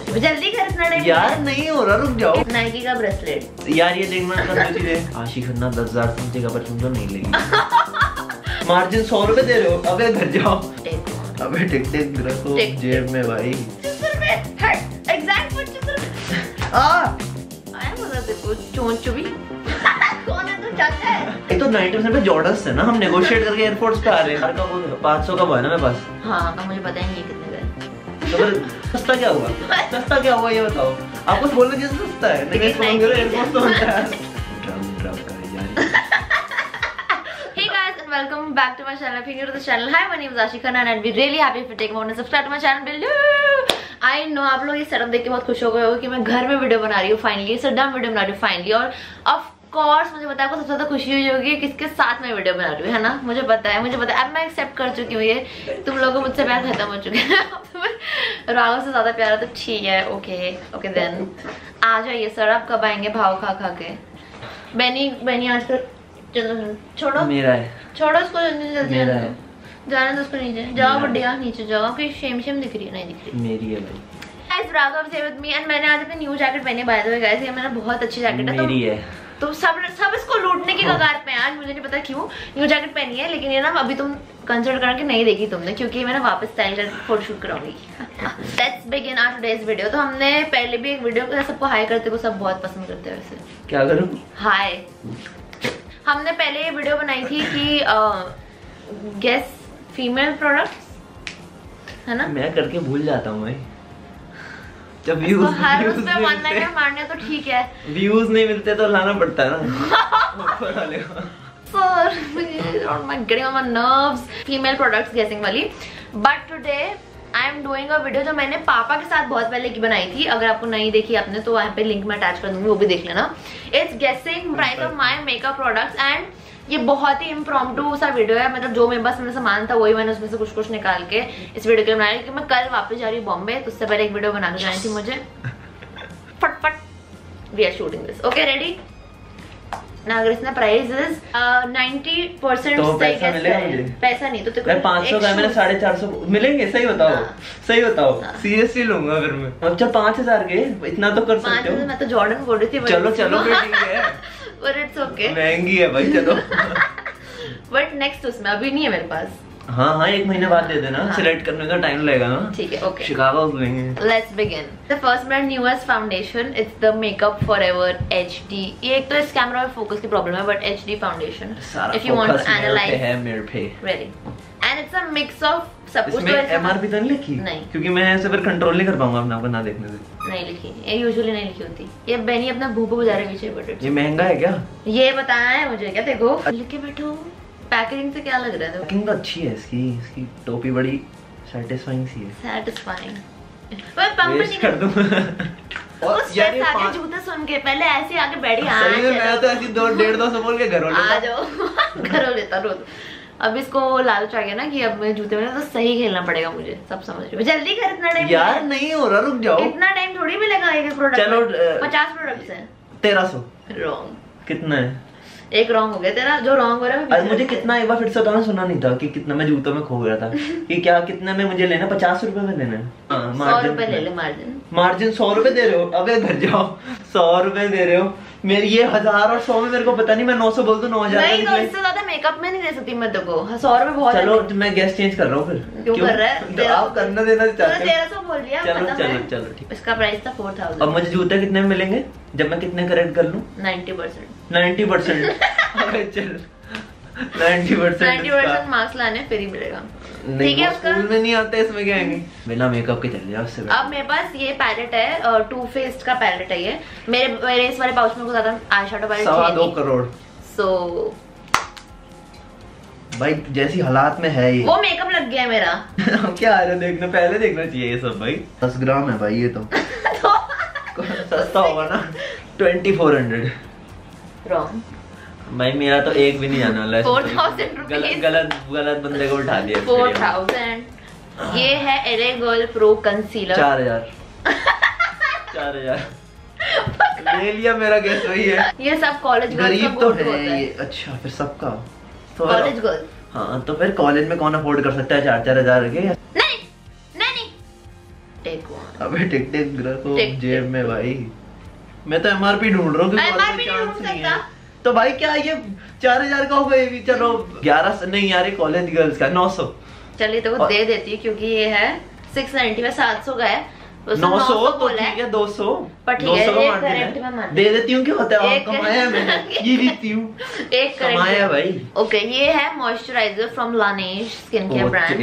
जल्दी कर इतना टाइम यार नहीं हो रहा, रुक जाओ। नाइकी का ब्रेसलेट यार ये देखना चीजें आशिक खन्ना 10,000 समझेगा पर तुम तो नहीं लेगी। मार्जिन 100 रुपए दे रहे हो, अबे घर जाओ। अबे टिक टिक रखो जेब में भाई। ये तो 90% पे जॉर्डन्स है ना, हम नेगोशिएट करके एयरपोर्ट्स पे आ रहे हैं। का वो 500 का है ना मेरे पास। हाँ मुझे पता है ये कितने का। तो फिर सस्ता क्या हुआ? सस्ता क्या हुआ ये बताओ। आपको बोलना जैसे सस्ता है, नहीं फोन करो एयरपोर्ट तो होता है। ड्रम करे यार। Hey guys and welcome back to my channel. If you're new to the channel, hi, my name is Ashika Khanna and I'd be really happy if you take a moment to subscribe to my channel below. I know आप लोग ये setup देख के बहुत खुश हो गए हो कि मैं घर में वीडियो बना रही हूँ फाइनली, सडम वीडियो बना रही हूँ फाइनली। और ऑफ कोर्स मुझे पता है आपको सबसे ज्यादा खुशी हुई होगी किसके साथ मैं वीडियो बना रही हूँ, है ना। मुझे पता है अब मैं एक्सेप्ट कर चुकी हूँ ये। तुम लोगों को मुझसे प्यार खत्म हो चुके हैं। राघव से ज्यादा प्यार है तो ठीक है। ओके देन आ जाइए सर, आप कब आएंगे भाव खा के। बैनी आजकल चलो छोड़ो, मेरा है, छोड़ो उसको जल्दी मेरा है। जाने दो उसको, नीचे जाओ बढ़िया, नीचे जाओ। कोई शेम दिख रही है? नहीं दिख रही, मेरी है भाई। गाइस राघव से विद मी एंड मैंने आज अपनी न्यू जैकेट पहनी। बाय द वे गाइस ये मेरा बहुत अच्छी जैकेट है, मेरी है। तो सब इसको लूटने की कगार पे आज, मुझे नहीं पता क्यों न्यू जैकेट पहनी है। लेकिन ये ना अभी तुम कंसिडर करना कि नहीं देखी तुमने, क्योंकि मैंने वापस स्टाइल करके फोटोशूट कराऊंगी। Let's begin our today's video. तो हमने पहले भी एक वीडियो सबको हाई करते को सब बहुत पसंद करते हैं। वैसे क्या करूं? हाय। हमने पहले ये वीडियो बनाई थी कि गेस फीमेल प्रोडक्ट्स, है ना। मैं करके भूल जाता हूँ भाई, जब व्यूज मारने तो ठीक है, व्यूज नहीं मिलते तो लाना पड़ता है ना ऊपर वाले को। फीमेल प्रोडक्ट्स गेसिंग वाली। But today I am doing a video जो मैंने पापा के साथ बहुत पहले की बनाई थी। अगर आपको नहीं देखी आपने तो वहाँ पे लिंक में अटैच कर दूंगी, वो भी देख लेना। It's guessing price of my makeup products and ये बहुत ही इम्प्रॉम्प्टू सा वीडियो है। मतलब जो मेरे पास सामान था वही मैंने उसमें से कुछ निकाल के इस वीडियो के लिए बनाया। क्योंकि मैं कल वापस जा रही हूँ बॉम्बे, तो उससे पहले एक वीडियो बना के जानी थी मुझे। फटफट we are shooting this. Okay ready ना। अगर इसने प्राइस 90% तो पैसा मिलेगा मुझे? पैसा नहीं तो 500 का मैंने 450 मिलेंगे। सही बताओ, सही बताओ, सीरियसली लूंगा फिर मैं। अच्छा 5000 के इतना तो कर सकते हो। मैं तो जॉर्डन बोल रही थी। चलो फिर ठीक है, बट इट्स ओके, महंगी है भाई चलो। बट नेक्स्ट उसमें अभी नहीं है मेरे पास। हाँ 1 महीने बाद दे देना। सिलेक्ट करने का टाइम लगेगा ना। ठीक है ओके, शिकागो लेंगे। Let's begin. The first brand newest foundation, it's the makeup forever HD। ये एक तो इस कैमरा में फोकस की प्रॉब्लम है, but HD foundation if you want to analyse है मेरे पे really. And it's a mix of सब कुछ। इसमें MRP तो नहीं लिखी? नहीं, क्योंकि मैं ऐसे फिर कंट्रोल नहीं कर पाऊंगा अपने आप को ना देखने से। नहीं लिखी, ये यूजुअली नहीं लिखी होती। ये बेनी अपना भूपू बजा रहे पीछे। बट ये महंगा है क्या? ये बताना है मुझे क्या। देखो लिख के बैठो। पैकेजिंग से क्या लग रहा है? पैकिंग तो अच्छी है इसकी टोपी बड़ी सैटिस्फाइंग सी है। सैटिस्फाइंग मैं पंप नहीं कर दूं। उस यार आगे जूते सुन के पहले ऐसे आगे बैठी। सही में मैं तो ऐसी 200-150 बोल के घरों लेता। आ जाओ घरों लेता रोज। अब इसको लालच आ गया ना कि अब मैं जूते में तो सही खेलना पड़ेगा मुझे। सब समझ रहे हो, जल्दी कर। इतना टाइम यार नहीं हो रहा, रुक जाओ। इतना टाइम थोड़ी मिलेगा एक प्रोडक्ट। चलो 50 प्रोडक्ट्स हैं। 1300 रॉन्ग। कितना है? एक रॉन्ग हो गया तेरा, जो रॉन्ग हो रहा है। अरे मुझे कितना एक बार फिर से बताना, सुना नहीं था कि कितना मैं जूतों में खो गया था। कि क्या कितना में मुझे लेना? 50 रुपए में लेना है। 100 रुपए ले ले। मार्जिन 100 रुपए दे रहे हो? अबे घर जाओ, 100 रुपए दे रहे हो। मेरी ये 1000 और 100 में मेरे को पता नहीं, मैं 900 बोल दूं 9000। नहीं तो इससे ज्यादा मेकअप में नहीं दे सकती मैं तो को। 100 रुपए बहुत। चलो मैं गैस चेंज कर रहा हूँ फिर। क्यों कर रहा है? आप करना देना चाहते हो। 1300 बोल दिया। चलो ठीक। इसका प्राइस था 4000। अब मुझे जूते कितने में मिलेंगे जब मैं कितने करेक्ट कर लूं? 90%। अबे चल 90% मार्क्स लाने फिर ही मिलेगा। ठीक है, स्कूल में नहीं आते इसमें क्या आएंगे? बिना मेकअप के चल जाओ उससे। अब मेरे पास ये पैलेट है, टू फेस्ड का पैलेट है ये। मेरे इस वाले पाउच में को ज्यादा आई शैडो पैलेट चाहिए। 2 करोड़। सो भाई जैसी हालात में है ये, वो मेकअप लग गया है मेरा। क्या आ रहा है देखना, पहले देखना चाहिए ये सब भाई। 10 ग्राम है भाई ये तो। सस्ता होगा ना। 2400। रॉन्ग भाई मेरा तो एक भी नहीं जाने वाला है। 4000 रुपीज। गलत बंदे को उठा दिया। 4000। ये है LA गर्ल प्रो कंसीलर। 4000 ले लिया। मेरा गैस वही है। ये सब कॉलेज गर्ल्स का तो है ये। अच्छा फिर सबका कॉलेज गर्ल। हाँ तो फिर कॉलेज में कौन अफोर्ड कर सकता है 4-4 हजार के? नहीं टेक वन। अबे टिक टिक रखो जेब में भाई। मैं तो एमआरपी ढूंढ रहा हूँ MRP ढूंढ सकता। तो भाई क्या ये 4000 का होगा ये भी। चलो 11 नहीं यार ये कॉलेज गर्ल्स का 900। चलिए तो वो दे देती है क्योंकि ये है 690 में 700 का है। 900 तो ठीक है 200 पर ठीक है एक करेक्ट में मान दे देती हूँ। क्या होता है कमाया मैंने ये जीती हूँ एक कमाया भाई। ओके ये है मॉइस्चराइजर फ्रॉम लानेश स्किन केयर ब्रांड।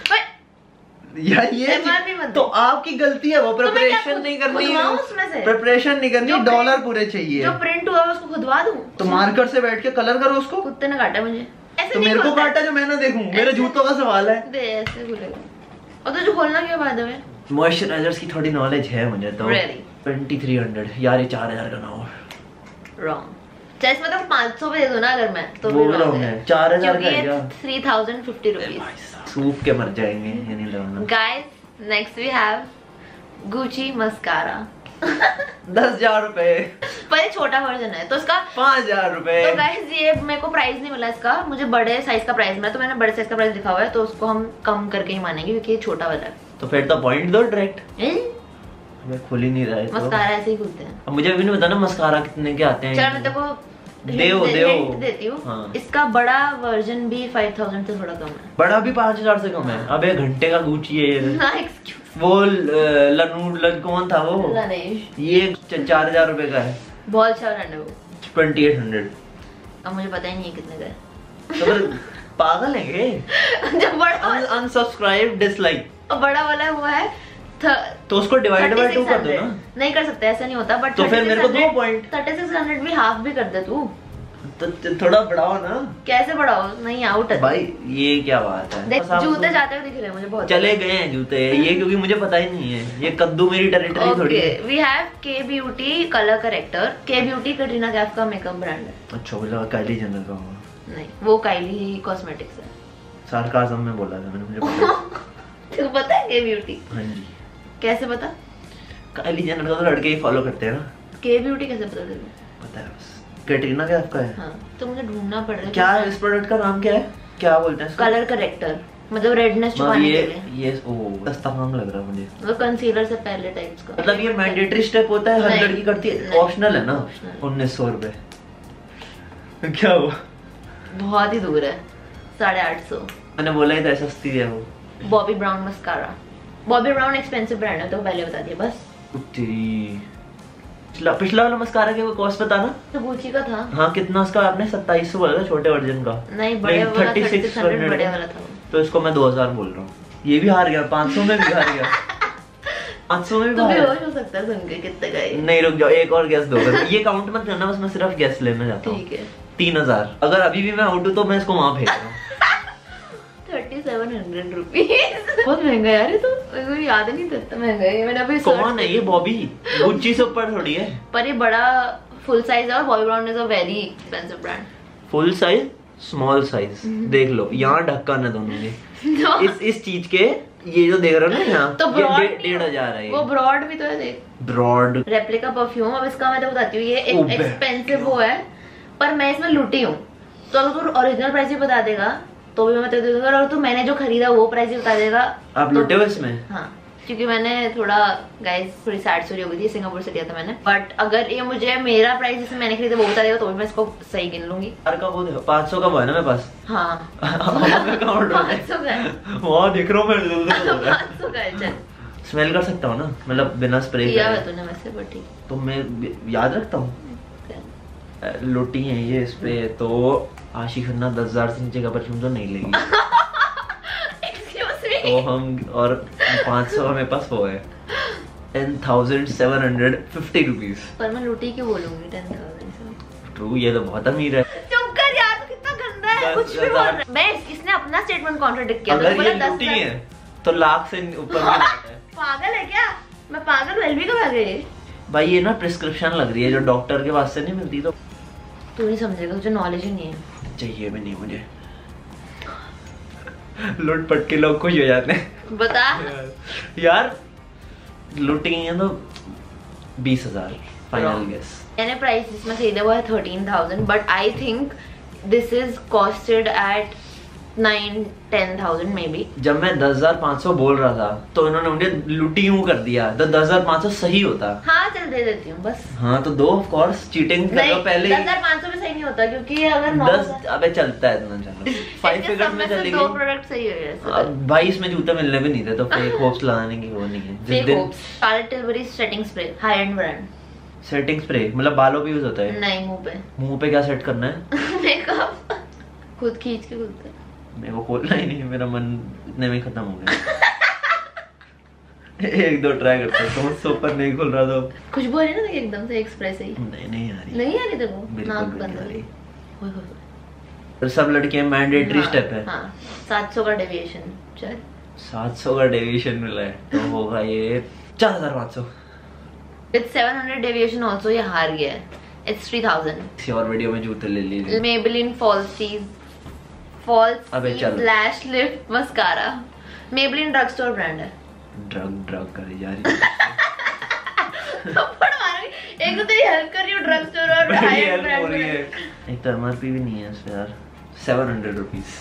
यार ये तो आपकी गलती है। वो प्रिपरेशन नहीं करनी है, प्रिपरेशन नहीं करनी, डॉलर पूरे चाहिए। जो प्रिंट हुआ उसको खुदवा दूं तो मार्कर से बैठ के कलर करो उसको। कुत्ते ने काटा मुझे ऐसे तो मेरे को काटा जो मैं ना देखूं। मेरे जूतों का सवाल है। दे ऐसे खुलेगा और तो जो खोलना क्या बाद में। मॉइस्चराइजर्स की थोड़ी नॉलेज है मुझे तो। 2300 यार ये 4000 का ना हो। रॉन्ग चेस में तो 500 पे दे दूं ना अगर मैं तो वो रॉन्ग है। 4000 का है क्या 3050 रुपीस। सूख के मर जाएंगे ये नहीं लगाना। Guys next we have Gucci mascara 10,000 रुपए पर ये छोटा वर्जन है तो इसका 5,000 रुपए। तो गाइस ये मेरे को प्राइस नहीं मिला इसका। मुझे बड़े साइज का प्राइस मिला तो मैंने बड़े साइज का प्राइस लिखा हुआ है तो उसको हम कम करके ही मानेंगे क्योंकि ये छोटा वाला है। तो फिर तो पॉइंट दो डायरेक्ट। मैं खुल ही नहीं रहा है। मस्कारा ऐसे ही खुलते हैं। अब मुझे अभी नहीं पता ना मस्कारा कितने के आते हैं। चल मैं तेको देती हूँ। हाँ। इसका बड़ा वर्जन भी 5000 से थोड़ा कम है। बड़ा भी 5000 से कम है। अबे घंटे का गुची है ये। वो लन कौन था वो ये 4000 रुपए का है। बहुत अच्छा ब्रांड है वो 2800। अब मुझे पता ही नहीं है कितने का है। तो फिर पागल है ये। जब बड़ा अनसब्सक्राइब डिसलाइक बड़ा वाला हुआ है तो उसको डिवाइड बाय 2 कर दो ना। नहीं कर सकते ऐसा नहीं होता। बट तो फिर मेरे को 2 पॉइंट 3600 भी हाफ भी कर दे तू। तो थोड़ा बढ़ाओ ना। कैसे बढ़ाओ नहीं आउट है भाई ये क्या बात है। देख जूते जाते हुए दिख रहे हैं मुझे बहुत। चले गए हैं जूते ये क्योंकि मुझे पता ही नहीं है। ये कद्दू मेरी टेरिटरी थोड़ी है। We have Kay beauty colour character. Kay beauty Katrina Kaif का मेकअप ब्रांड है। अच्छा बोला काइली जेनर का होगा। नहीं वो काइली कॉस्मेटिक्स है। सार्काज़म में बोला था मैंने मुझे पता। तेको पता है के ब्यूटी। हां जी कैसे पता। काइली जेनर का तो लड़के ही फॉलो करते हैं ना। के ब्यूटी कैसे पता तेरे को। पता है बस कैटरीना कैफ का है। हां तो मुझे ढूंढना पड़ रहा है। क्या है इस प्रोडक्ट का नाम क्या है क्या बोलते हैं इसको। कलर करेक्टर मतलब रेडनेस छुपाने के लिए। ये ओ सस्ता मांग लग रहा है मुझे। वो कंसीलर से पहले टाइप्स का। मतलब ये मैंडेटरी स्टेप होता है हर लड़की करती है। ऑप्शनल है ना। 1900 रुपए क्या हुआ बहुत ही दूर है 850। मैंने बोला ही था सस्ती है वो। Bobbi Brown mascara. Bobbi Brown expensive brand है तो पहले बता दिया बस। पिछला वाला मस्कारा के कॉस्ट पता ना। तो गुची का था। हाँ कितना उसका आपने 2700 बोला था छोटे वर्जन का। नहीं बड़े वाला 3600 बड़े वाला था। तो इसको मैं 2000 बोल रहा हूँ। ये भी हार गया 500 में भी हार गया 500 में भी तो बेहोश हो सकता है सुन के कितने का है। नहीं रुक जाओ एक और गैस दो। ये काउंट मत करना बस मैं सिर्फ गैस लेना चाहता हूँ। ठीक है 3000। अगर अभी भी मैं आउट हूँ तो मैं इसको वहाँ भेज रहा हूँ। 3700 रुपीज बहुत महंगा यार ये तो मेरे को याद नहीं था इतना महंगा है। मैंने अभी कौन है ये बॉबी गुच्ची से ऊपर थोड़ी है पर ये बड़ा फुल साइज है और Bobbi Brown is a very expensive brand. Full size small size देख लो यहाँ ढक्कन है दोनों के। इस चीज के ये जो देख रहे हो ना यहाँ तो 1500 है। वो ब्रॉड भी तो है देख ब्रॉड रेप्लिका परफ्यूम। अब इसका मैं तो बताती हूँ ये एक एक्सपेंसिव वो है पर मैं इसमें लुटी हूँ। तो अगर तू ओरिजिनल प्राइस भी बता देगा तो भी मैं तेरे दूंगा और तू मैंने जो खरीदा वो प्राइस भी बता देगा। आप लुटे हो इसमें। हाँ क्योंकि मैंने थोड़ा गाइस थोड़ी सैड स्टोरी हो गई थी सिंगापुर से लिया था मैंने। बट अगर ये मुझे मेरा प्राइस जैसे मैंने खरीदा वो बता देगा तो भी मैं इसको सही गिन लूंगी। 500 का वो है ना मेरे पास। हाँ 500 का है वहाँ दिख रहा हूँ मैं 500 का है। चल स्मेल कर सकता हूँ ना मतलब बिना स्प्रे किया है तूने वैसे पर ठीक तो मैं याद रखता हूँ। लुटी है ये इस पे तो आशी खन्ना 10,000 से नीचे का परफ्यूम तो नहीं लेगी। तो हम और 500 मेरे पास वो है 10,750 रुपीज। पर मैं लुटी क्यों बोलूंगी 10,000। ट्रू ये तो बहुत अमीर है। चुप कर यार तू कितना गंदा है कुछ भी बोल रहा है। मैं इसने अपना स्टेटमेंट कॉन्ट्रडिक्ट किया। अगर ये लुटी है तो लाख से ऊपर की बात है। पागल है क्या मैं पागल एलबी का भाग गई भाई ये ना प्रिस्क्रिप्शन लग रही है जो डॉक्टर के पास से नहीं मिलती तो तू नहीं समझेगा तुझे नॉलेज ही नहीं है। चाहिए भी नहीं मुझे। लूट पट के लोग खुश हो जाते हैं। बता यार लूट गई है तो 20,000 फाइनल गेस। मैंने प्राइस जिसमें खरीदा हुआ है 13,000 but I think this is costed at 9-10,000 maybe. जब मैं 10,500 बोल रहा था तो इन्होंने मुझे लुटी यूं कर दिया, तो 10,500 सही होता। हाँ चल दे देती हूँ बस। हाँ तो दो ऑफ कोर्स, चीटिंग कर लो पहले। 10,500 में सही नहीं होता क्योंकि अगर 10 अबे चलता है इतना, चलो 5 फिगर्स में चलेगी। 2 प्रोडक्ट सही हो गए। भाई इसमें जूते मिलने भी नहीं थे तो फेक होप्स लगाने की वो नहीं है। Fake hopes. Charlotte Tilbury setting spray, high end brand. Setting spray मतलब बालों पे यूज होता है? नहीं, मुंह पे। मुंह पे क्या सेट करना है? मेकअप खुद खींच के खुद कर। मेरे को खोलना ही नहीं, मेरा मन इतने में खत्म हो गया। एक दो ट्राई करते हैं, तो मुझसे ऊपर नहीं खुल रहा तो खुशबू आ रही है ना एकदम से एक्सप्रेस ही। नहीं आ रही। नहीं आ रही देखो, नाक बिल्कुल बंद नहीं आ है। रही। ओए होए। तो सब लड़कियां मैंडेटरी स्टेप है। हाँ 700 का डेविएशन। चल 700 का डेविएशन मिला है तो होगा ये 4,500। विद 700 डेविएशन आल्सो ये हार गया है। इट्स 3,000। किसी और वीडियो में जूते ले लीजिए। Maybelline Falsies Lash Lift Mascara। Maybelline drug store brand है। ड्रग करी जा रही है। थप्पड़ मारूंगी। एक तो तेरी हेल्प कर रही हूँ ड्रग स्टोर और हाई एंड ब्रांड में। एक तो एमआरपी भी नहीं है इस पे यार। 700 रुपीस।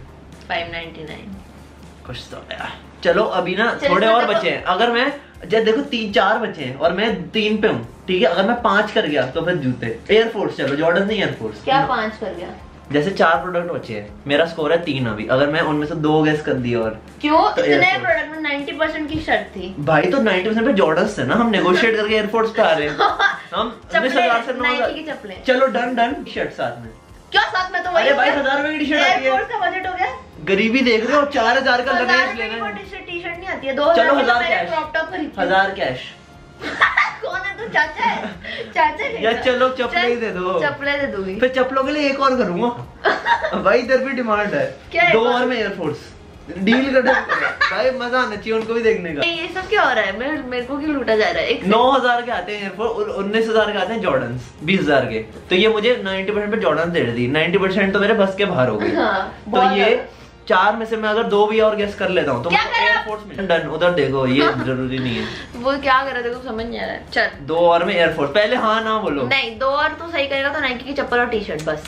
599। कुछ तो यार। चलो अभी ना थोड़े और बचे हैं। अगर मैं जब देखो 3-4 बचे हैं और मैं 3 पे हूँ, ठीक है। अगर मैं 5 कर गया तो फिर जूते एयरफोर्स। चलो जॉर्डन नहीं, एयरफोर्स। क्या 5 कर गया? जैसे 4 प्रोडक्ट बचे हैं, मेरा स्कोर है 3 अभी। अगर मैं उनमें से 2 गेस कर दिए और क्यों तो इतने प्रोडक्ट में 90% की शर्त थी भाई, तो 90% पे जॉर्डन्स थे ना, हम नेगोशिएट करके एयरफोर्स पे आ रहे हैं। हम 19,000 से 9,000 की चप्पलें। चलो डन शर्ट साथ में। क्या साथ में? तो वही अरे भाई 1,000 रुपए की टी शर्ट आती है। एयरफोर्स का बजट हो गया। गरीबी देख रहे हो, 4,000 का लगेज लेना है। टी शर्ट नहीं आती है। 2,000 चलो 1,000 कैश। क्रॉप टॉप खरीद 1,000 कैश। कौन है तू? चाचा है? चाचा है? यार चलो चप्पलें ही दे दो। चप्पलें दे दूंगी। फिर चप्पलों के लिए एक और करूंगा। भाई इधर भी डिमांड है। क्या है? 2 और में एयरफोर्स डील कर भाई, मजा आना चाहिए उनको भी देखने का। ये सब क्या हो रहा है? मेरे को क्यों लूटा जा रहा है? 9,000 के आते हैं एयरफोर्स और 19,000 के आते हैं जॉर्डन्स 20,000 के। तो ये मुझे 90% पे जॉर्डन्स दे दी। 90% तो मेरे बस के बाहर हो गई। तो ये 4 में से मैं अगर 2 भी और गेस कर लेता हूँ तो एयरफोर्स में डन। उधर देखो, ये जरूरी नहीं है। वो क्या कर रहा है देखो, समझ नहीं आ रहा है। चल 2 और में एयरफोर्स। पहले हाँ ना बोलो। नहीं, 2 और तो सही करेगा तो नाइकी की चप्पल और टी शर्ट बस।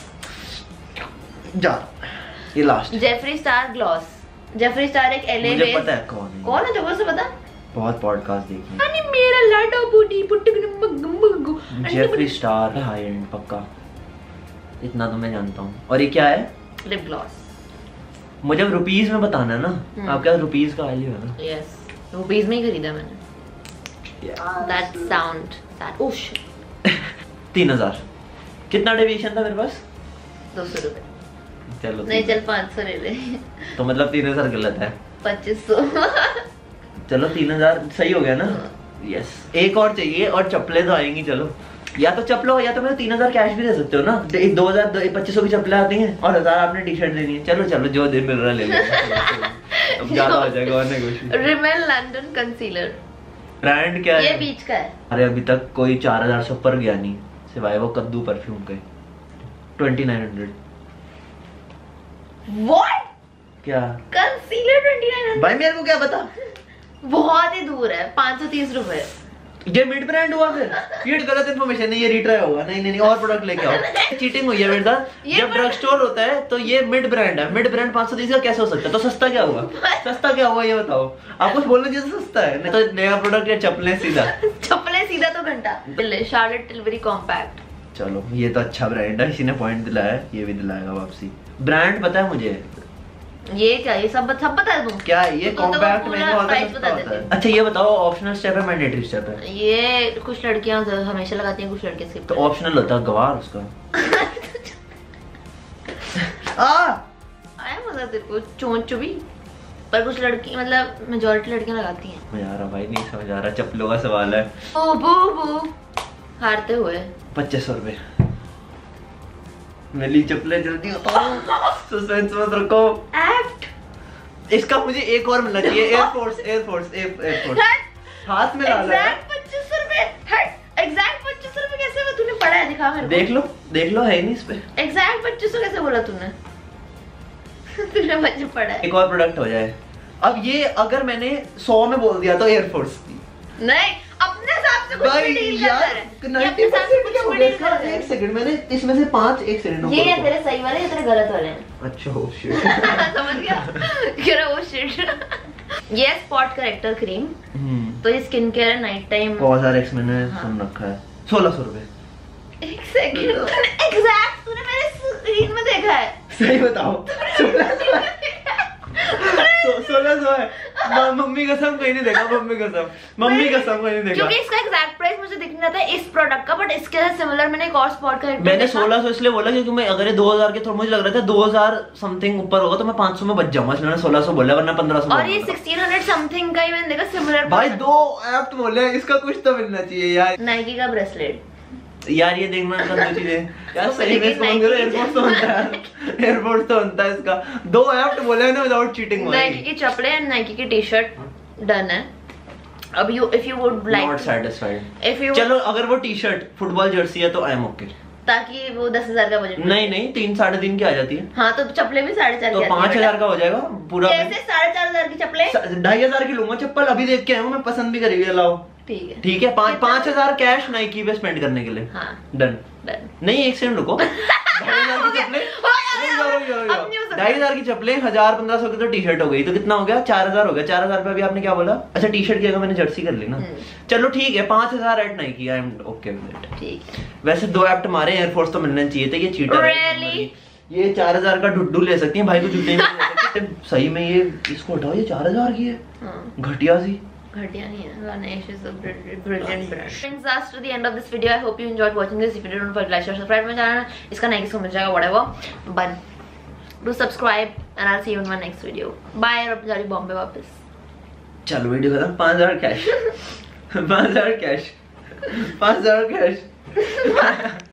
जा ये last. Jeffree Star gloss. Jeffree Star एक LA मुझे पता है कौन है जो से पता। बहुत पॉडकास्ट देखी। अरे मेरा लाडो बूटी पुट्टू। जेफरी स्टार हाई एंड पक्का, इतना तो मैं जानता हूँ। और ये क्या है? Lip gloss. मुझे रुपीस में बताना है ना। आपके पास रुपीस का वैल्यू है ना? यस, रुपीस में ही खरीदा मैंने। That sound that oh shit. 3,000। कितना डेविएशन था मेरे पास? 200 रुपए। चलो नहीं चल 500 ले ले। तो मतलब 3,000 गलत है। 2500। चलो 3,000 सही हो गया ना? यस। एक और चाहिए और चप्पलें तो आएंगी। चलो या तो चप्पलों या तो मैं 3,000 कैश भी दे सकते हो ना। 2,000 2500 की चप्पलें आती हैं और 1,000 आपने टी शर्ट देनी है। चलो जो दिन मिल रहा है ले लो। अब ज्यादा हो जाएगा और negotiate. Rimmel London concealer. Brand क्या है? ये बीच का है। अरे अभी तक कोई 4,000 से ऊपर गया नहीं सिवाय वो कद्दू परफ्यूम के। 2,900। What? क्या कंसीलर 2,900? भाई मेरे को क्या पता। बहुत ही दूर है। 530 रुपए। ये मिड ब्रांड हुआ फिर? ये गलत इन्फॉर्मेशन है, ये रीट्राई होगा। नहीं और प्रोडक्ट लेके आओ। चीटिंग हुई है मेरे साथ। जब ड्रग स्टोर होता है तो ये मिड ब्रांड है। मिड ब्रांड 530 का कैसे हो सकता है? तो सस्ता क्या हुआ? सस्ता क्या हुआ ये बताओ। आप कुछ बोलने जैसे सस्ता है, नहीं तो नया प्रोडक्ट या चप्पलें सीधा। चप्पलें सीधा तो घंटा। Charlotte Tilbury compact. चलो ये तो अच्छा ब्रांड है, इसी ने पॉइंट दिलाया है, ये भी दिलाएगा वापसी। ब्रांड पता है मुझे। ये क्या? ये सब बता दूं क्या है ये? कॉम्पैक्ट में बता देते। अच्छा ये बताओ, ऑप्शनल स्टेप है मैंडेटरी स्टेप है? ये कुछ लड़कियां हमेशा लगाती हैं, कुछ लड़के स्किप। तो ऑप्शनल होता है गवार उसका। आया मजा तेरे को? चोंच चुभी। पर कुछ लड़की मतलब मेजॉरिटी लड़कियां लगाती हैं। मुझे आ रहा भाई, नहीं समझ आ रहा। चप्पलों का सवाल है। ओ बू हारते हुए 2500 रुपए। मेरी चप्पलें जल्दी सस्पेंस मत रखो। एक्ट। इसका मुझे एक और मिलना चाहिए। एयरफोर्स हाथ में ला ला। एग्जैक्ट 2500 रुपए। हट, एग्जैक्ट 2500 रुपए कैसे हुआ? तूने पढ़ा है? दिखा मेरे को। देख लो है नहीं इस पे। एग्जैक्ट 2500 कैसे बोला तूने? तूने मुझे पढ़ा है। एक और प्रोडक्ट हो जाए। अब ये अगर मैंने 100 में बोल दिया तो एयरफोर्स नहीं, अपने हिसाब आपसे कुछ भी डील करता है, ये अपने साथ से कुछ भी डील करता है। एक सेकंड, मैंने इसमें से 5 एक सेकंड ये है तेरे सही वाले, ये तेरे गलत वाले हैं। अच्छा हो शिट। समझ गया? कह रहा वो शिट। ये स्पॉट करेक्टर क्रीम, तो ये स्किन केयर है नाइट टाइम। COSRX मैंने सुन रखा है 1600 रुपए। एक सेकंड, एग्जैक्ट तूने मेरे स्क्रीन में देखा है। सही बताओ 1600 है। मम्मी कसम कहीं नहीं देखा, मम्मी कसम कहीं नहीं देखा। क्योंकि इसका एग्जैक्ट प्राइस मुझे दिख नहीं रहा था इस प्रोडक्ट का, बट इसके साथ सिमिलर मैंने एक और स्पॉट का मैंने 1600 इसलिए बोला क्योंकि मैं अगर ये 2000 के थोड़ा मुझे लग रहा था 2000 समथिंग ऊपर होगा तो मैं 500 में बच जाऊंगा, इसलिए मैंने 1600 बोला, वरना 1500। और ये 1600 समथिंग का ही मैंने देखा सिमिलर। भाई 2 ऐप बोले, इसका कुछ तो मिलना चाहिए यार। नाइकी का ब्रेसलेट यार ये देखना का दो चीजें यार, सही में फोन करो। एयरपोर्ट तो होता है, एयरपोर्ट तो होता है इसका। 2 ऐप बोले ना विदाउट चीटिंग। नाइकी की चप्पलें एंड नाइकी की टी-शर्ट डन है। अब if you would like not satisfied, if you चलो अगर वो टी-शर्ट फुटबॉल जर्सी है तो आई एम ओके, ताकि वो 10,000 का बजट। नहीं 3 साढ़े 3 की आ जाती है। हाँ तो चप्पलें भी 4,500 तो 5,000 का हो जाएगा पूरा। कैसे 4,500 की चप्पलें? 2,500 की लूंगा चप्पल, अभी देख के आया हूँ मैं, पसंद भी करी हुई है, लाओ। ठीक है 5,000 कैश नाइकी पे स्पेंड करने के लिए। हाँ डन। नहीं एक सेकंड रुको। 2,500 की चप्पलें, 2,500 की चप्पलें, 1,000-1,500 की तो टी-शर्ट हो गई, तो कितना हो गया? 4,000 हो गया। 4,000 पे अभी आपने क्या बोला? अच्छा टी-शर्ट की जगह मैंने जर्सी कर ली ना। चलो ठीक है 5,000 at Nike, I am okay with it. ठीक है। वैसे 2 ऐप हमारे एयरफोर्स तो मिलने चाहिए थे, ये चीटर है। ये 4,000 का ढुड्डू ले सकती है भाई को, जूते नहीं ले सकते। सही में ये इसको हटाओ, ये 4,000 की है। घटिया सी। घटिया नहीं है, Laneige is a brilliant brand. Friends, that's to the end of this video. I hope you enjoyed watching this. If you don't forget to like, share, subscribe my channel. इसका Nike को मिल जाएगा whatever. But do subscribe and I'll see you in my next video. Bye और अब जा रही बॉम्बे वापस। चलो video खत्म। 5,000 कैश 5,000 कैश 5,000 कैश